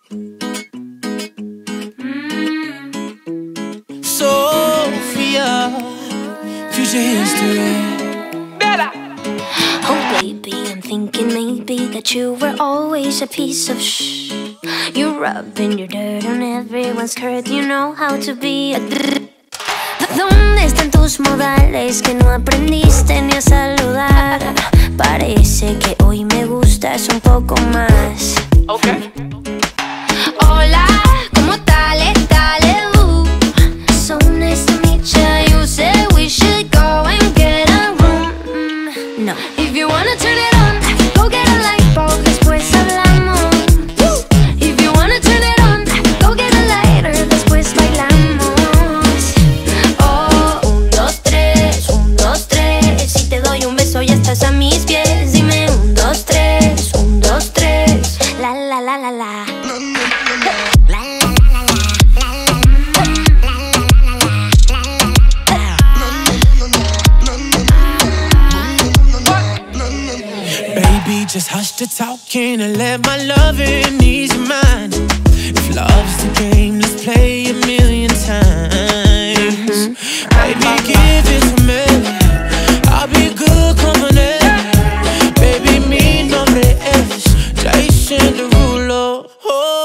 Sophia, future history. Oh baby, I'm thinking maybe that you were always a piece of shh. You're rubbing your dirt on everyone's skirt. You know how to be a ¿Dónde están tus modales que no aprendiste ni a saludar? Parece que hoy me gustas un poco más. Okay. Hola, ¿cómo dale? So nice to meet you. You said we should go and get a room. No. If you wanna turn it on, go get a light bulb, después hablamos. If you wanna turn it on, go get a lighter, después bailamos. Oh, 1, 2, 3, 1, 2, 3. Si te doy un beso ya estás a mis pies. Dime 1, 2, 3, 1, 2, 3. La la la la la. Baby, just hush the talking and let my loving ease your mind. If love's the game, let's play a million times. Baby, give it to me. I'll be good company. Baby, mi nombre es Jason Derulo. Oh.